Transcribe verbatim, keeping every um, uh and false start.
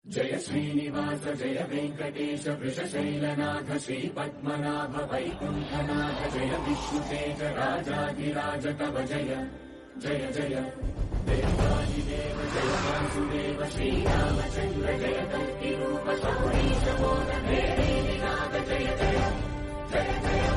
जय श्रीनिवास जय वेङ्कटेश वृषशैलनाथ श्रीपद्मनाभ वैकुण्ठनाथ जय विष्णुतेज राजाधिराज तव जय जय जय देवादिदेव जय वासुदेव श्रीरामचन्द्र जय कल्किरूप शौरीश मोदन जय जय जय जय